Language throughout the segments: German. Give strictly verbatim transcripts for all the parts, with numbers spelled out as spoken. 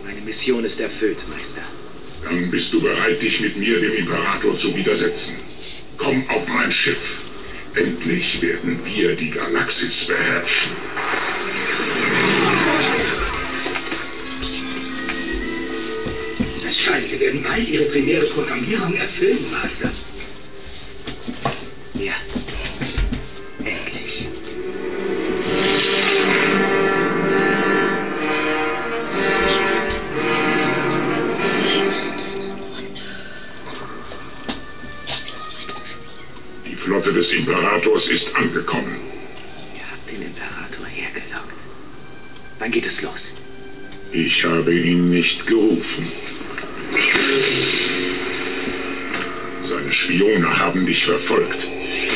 Meine Mission ist erfüllt, Meister. Dann bist du bereit, dich mit mir, dem Imperator, zu widersetzen. Komm auf mein Schiff. Endlich werden wir die Galaxis beherrschen. Es scheint, Sie werden bald Ihre primäre Programmierung erfüllen, Master. Ja. Endlich. Die Flotte des Imperators ist angekommen. Ihr habt den Imperator hergelockt. Wann geht es los? Ich habe ihn nicht gerufen. Seine Spione haben dich verfolgt.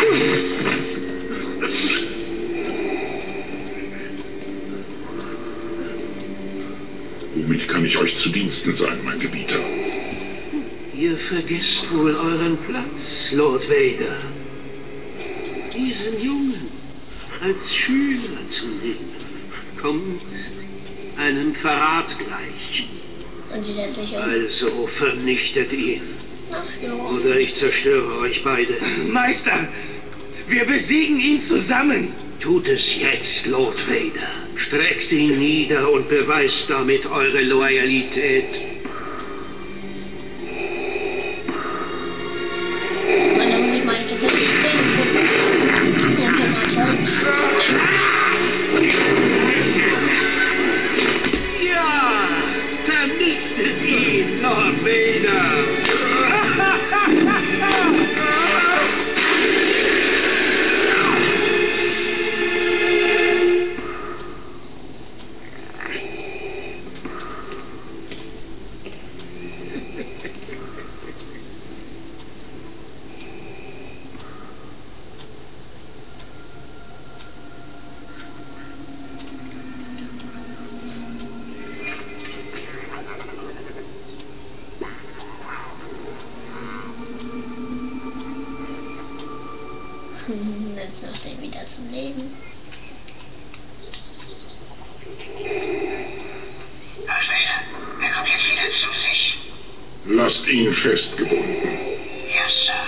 Womit kann ich euch zu Diensten sein, mein Gebieter? Ihr vergesst wohl euren Platz, Lord Vader. Diesen Jungen als Schüler zu nehmen, kommt einem Verrat gleich. Und sieht er sich aus? Also vernichtet ihn. Ach, ja. Oder ich zerstöre euch beide. Meister, wir besiegen ihn zusammen. Tut es jetzt, Lord Vader. Streckt ihn nieder und beweist damit eure Loyalität. Und dann muss ich mal die Ja, vernichtet ihn, Lord Vader. Jetzt noch den wieder zum Leben. Herr Vader, er kommt jetzt wieder zu sich. Lasst ihn festgebunden. Yes, Sir.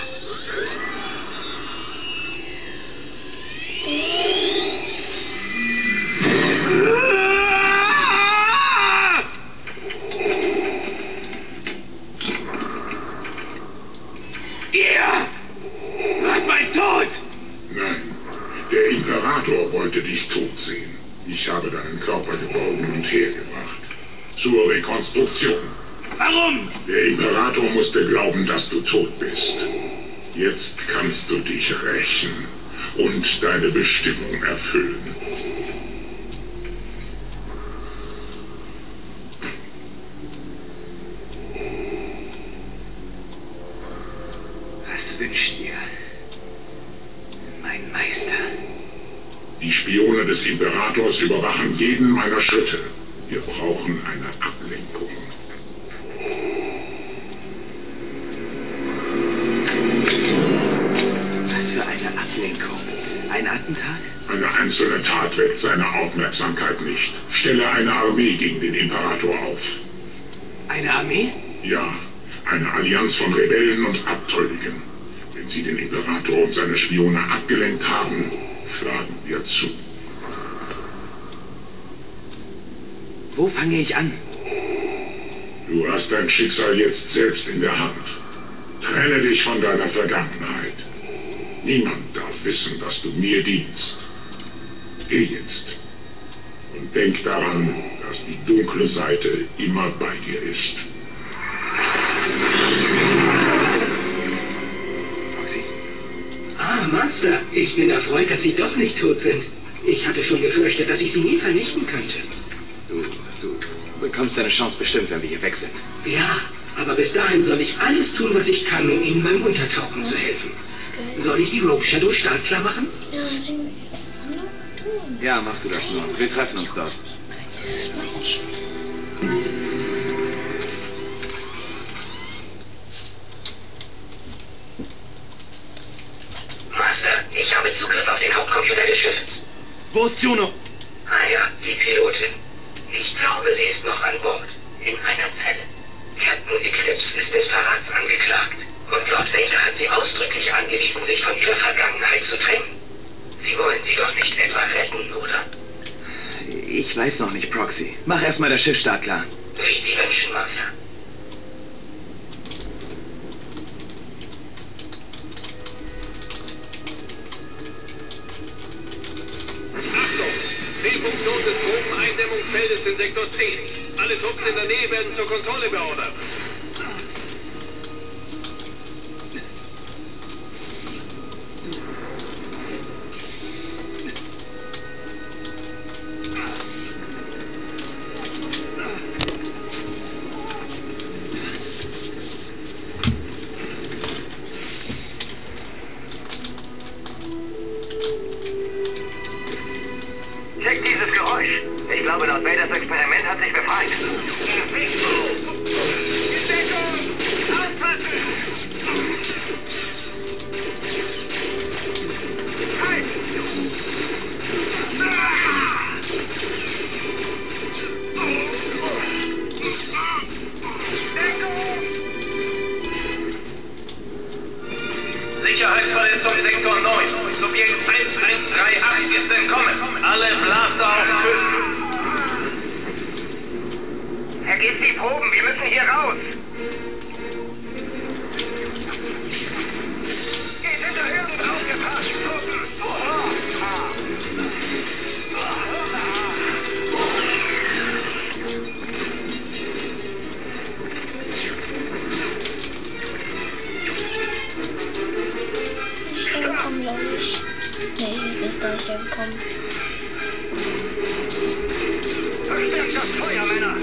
Ihr! Wart mein Tod! Nein, der Imperator wollte dich tot sehen. Ich habe deinen Körper geborgen und hergebracht. Zur Rekonstruktion. Warum? Der Imperator musste glauben, dass du tot bist. Jetzt kannst du dich rächen und deine Bestimmung erfüllen. Was wünscht ihr? Mein Meister. Die Spione des Imperators überwachen jeden meiner Schritte. Wir brauchen eine Ablenkung. Was für eine Ablenkung? Ein Attentat? Eine einzelne Tat weckt seine Aufmerksamkeit nicht. Stelle eine Armee gegen den Imperator auf. Eine Armee? Ja, eine Allianz von Rebellen und Abtrünnigen. Wenn sie den Imperator und seine Spione abgelenkt haben, schlagen wir zu. Wo fange ich an? Du hast dein Schicksal jetzt selbst in der Hand. Trenne dich von deiner Vergangenheit. Niemand darf wissen, dass du mir dienst. Geh jetzt. Und denk daran, dass die dunkle Seite immer bei dir ist. Roxy? Ah, Master, ich bin erfreut, dass Sie doch nicht tot sind. Ich hatte schon gefürchtet, dass ich Sie nie vernichten könnte. Du, du bekommst deine Chance bestimmt, wenn wir hier weg sind. Ja, aber bis dahin soll ich alles tun, was ich kann, um Ihnen beim Untertauchen zu helfen. Soll ich die Rope Shadow startklar machen? Ja, sie tun. Ja, mach du das nur. Wir treffen uns dort. Master, ich habe Zugriff auf den Hauptcomputer des Schiffes. Wo ist Juno? Ah ja, die Pilotin. Ich glaube, sie ist noch an Bord. In einer Zelle. Captain Eclipse ist des Verrats angeklagt. Und Lord Vader hat sie ausdrücklich angewiesen, sich von ihrer Vergangenheit zu trennen. Sie wollen sie doch nicht etwa retten, oder? Ich weiß noch nicht, Proxy. Mach erstmal das Schiff startklar. Wie Sie wünschen, Master. Achtung! Fehlfunktion des groben Eindämmungsfeldes in Sektor zehn. Alle Truppen in der Nähe werden zur Kontrolle beordert. Check dieses Geräusch. Ich glaube, Lord Vaders Experiment hat sich befreit. Sicherheitsverletzung Sektor neun. Subjekt eins eins drei acht ist entkommen. Alle Blaster auf Töten. Vergiss die Proben, wir müssen hier raus. Geht hinter uns aufgepasst, Truppen. Ich bin gekommen, glaube ich. Nee, ich bin gar nicht gekommen. Verstärkt das Feuer, Männer.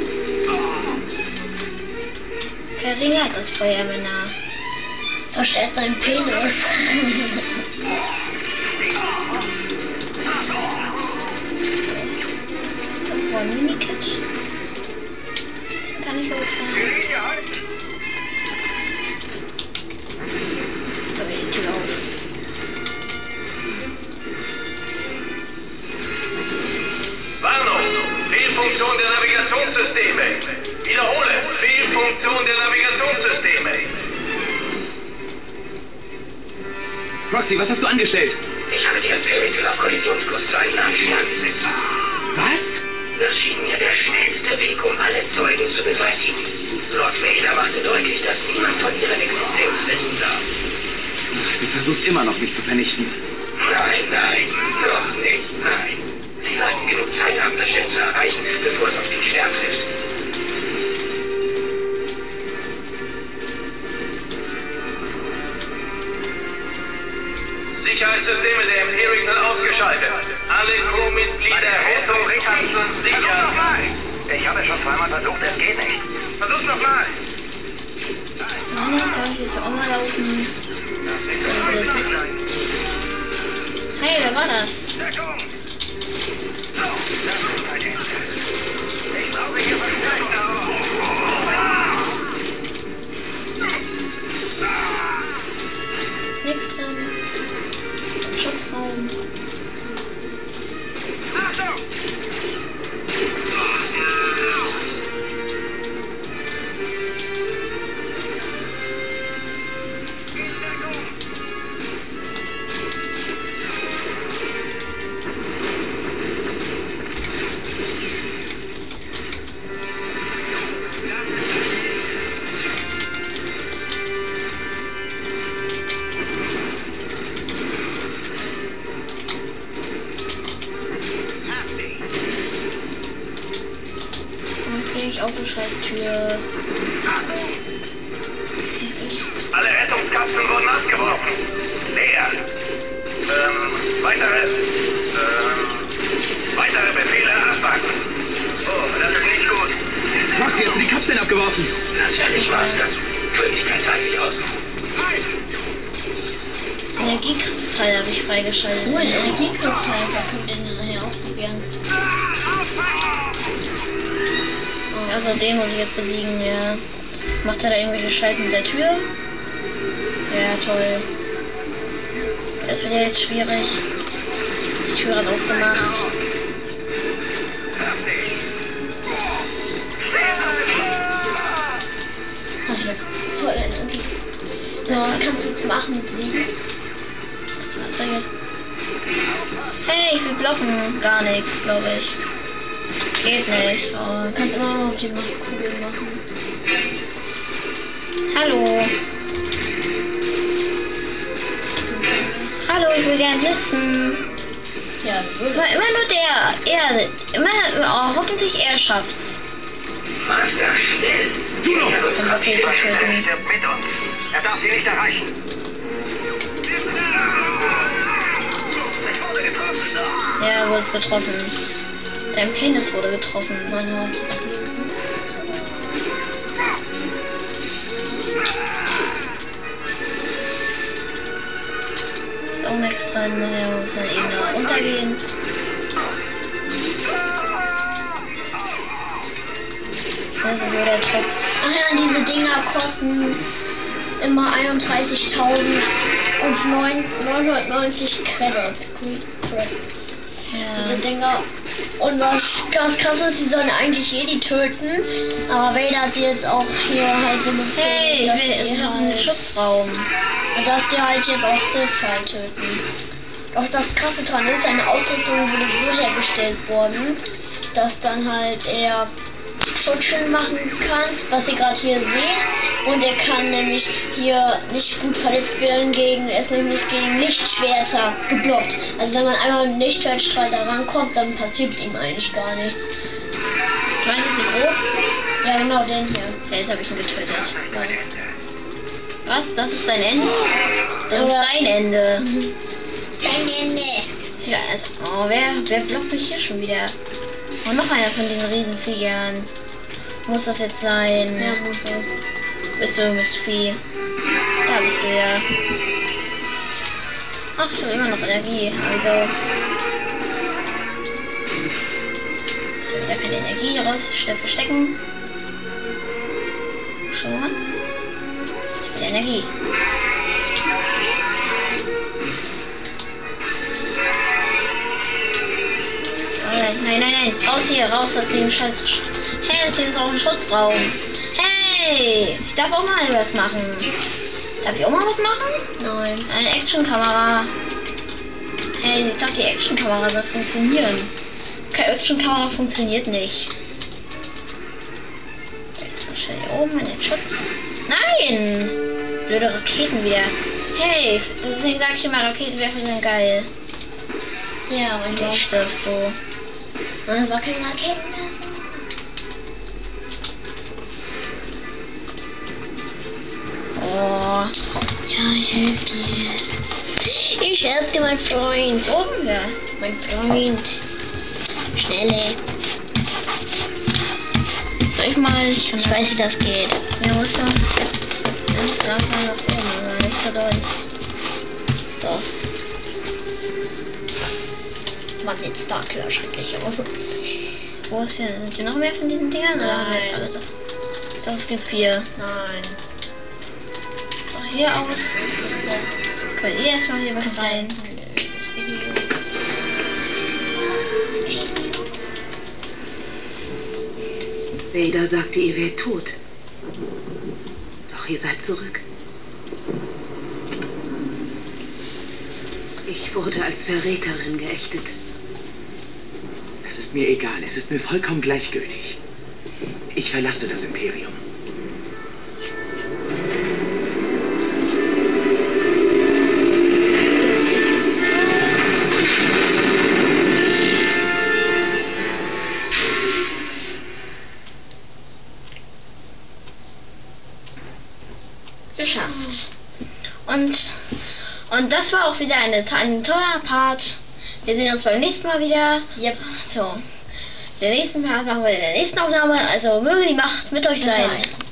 Verringert das Feuer, Männer. Verstärkt deinen Penis. Das war ein Mini-Catch. Kann ich hochfahren? Die Linie halten. Da geht die Tür auf. Warnung! Fehlfunktion der Navigationssysteme. Wiederhole! Fehlfunktion der Navigationssysteme. Proxy, was hast du angestellt? Ich habe die Imperial auf Kollisionskurs zu einem nahen Stern gesetzt. Was? Das schien mir der schnellste Weg, um alle Zeugen zu beseitigen. Lord Vader machte deutlich, dass niemand von ihrer Existenz wissen darf. Du versuchst immer noch, mich zu vernichten. Nein, nein, noch nicht, nein. Sie sollten genug Zeit haben, das Schiff zu erreichen, bevor es auf den Stern trifft. Sicherheitssysteme der Imperial ausgeschaltet. Alle Crewmitglieder Rettungskasten sicher. Ich habe schon zweimal versucht, es geht nicht. Versuch's nochmal. Nein, ich darf jetzt auch mal laufen. Hey, wer war das? Deckung! Das ist ein Insel. Ich brauche hier Verstärkung. Nichts drin. Schutzraum. Achtung! Autoschalttür. Alle Rettungskasten wurden abgeworfen. Leer. Ähm, weitere. Ähm, weitere Befehle abwarten. Oh, das ist nicht gut. Proxy, hast du die Kapseln abgeworfen? Natürlich, Master. Gründlichkeit zahlt sich aus. Energiekristall habe ich freigeschaltet. Nur ein Energiekristall. Da könnt ihr den nachher ausprobieren. Also den muss ich jetzt besiegen, ja. Macht er da irgendwelche Schalten mit der Tür? Ja, toll. Das wird ja jetzt schwierig. Die Tür hat aufgemacht. Stehen! was kannst du jetzt machen mit sieben? Was soll jetzt? Hey, ich will blocken. Gar nichts, glaube ich. Geht nicht. Oh, kannst immer noch die Kugel machen. Hallo. Hallo, ich will gern blitzen. Ja, immer, immer nur der. Er. Immer. Oh, hoffentlich er schafft's. Master, schnell! Du noch! Er Zum Rakete töten. stirbt mit uns. Er darf sie nicht erreichen. Ich wurde getroffen. Ja, wurde getroffen. Dein Penis wurde getroffen. Mein Gott, das ist links. Ist auch nichts dran. Naja, muss dann eben da runtergehen. Also wo der Top. Ach ja, diese Dinger kosten immer einunddreißigtausend und neunhundertneunzig Credits. Credits. Ja. Diese Dinger. Und was ganz krass ist, die sollen eigentlich jedi töten. Aber Vader hat die jetzt auch hier halt so befehligt, hey, dass die halt einen Schutzraum. Und dass die halt jetzt auch Sith halt töten. Doch das krasse dran ist, seine Ausrüstung wurde so hergestellt worden, dass dann halt er Schutzschild machen kann, was ihr gerade hier seht. Und er kann nämlich hier nicht gut verletzt werden gegen, er ist nämlich gegen Lichtschwerter geblockt. Also wenn man einmal mit einem Lichtschwertstrahl da rankommt, dann passiert ihm eigentlich gar nichts. Meinst du wie groß? Ja genau, den hier. Ja, jetzt habe ich ihn getötet. Was? Das ist dein Ende? Das ist dein Ende. Dein Ende. Ja, also, oh, wer, wer blockt mich hier schon wieder? Oh, noch einer von den Riesenviechern. Muss das jetzt sein? Ja, muss es. Bist du, Mistvieh? Ja, bist du ja. Ach, ich habe immer noch Energie. Also. Ich habe wieder keine Energie. Raus, schnell verstecken. Schon mal. Ich will Energie. Nein, nein, nein, raus hier, raus aus dem Scheiß. Hey, das hier ist auch ein Schutzraum. Hey, ich darf auch mal was machen. Darf ich auch mal was machen? Nein, eine Actionkamera. Hey, ich dachte, die Actionkamera soll funktionieren. Keine Actionkamera funktioniert nicht. Jetzt stell hier oben in den Schutz. Nein! Blöde Raketen wieder. Hey, deswegen sag ich immer, Raketenwerfer sind geil. Ja, mein Gott, stirbst du. Das war kein Raketenwerfer. Oh. Ja, ich helfe dir. Ich helfe dir, mein Freund. Oben, ja. Mein Freund. Schnelle. Soll ich mal? Ich, ich weiß, wie das geht. Ja, musst du. Ganz langsam nach oben, aber nicht so doll. So. Man sieht Starkiller schrecklich aus. Wo ist hier? Sind hier noch mehr von diesen Dingern? Nein. Oder alle da? Doch, es gibt vier. Nein. So, hier aus. Können ihr erstmal hier was rein? Das Video. Vader sagte, ihr wärt tot. Doch ihr seid zurück. Ich wurde als Verräterin geächtet. Das ist mir egal. Es ist mir vollkommen gleichgültig. Ich verlasse das Imperium. Geschafft. Und und das war auch wieder eine, ein toller Part. Wir sehen uns beim nächsten Mal wieder. Yep. So. Den nächsten Part machen wir in der nächsten Aufnahme. Also möge die Macht mit euch sein.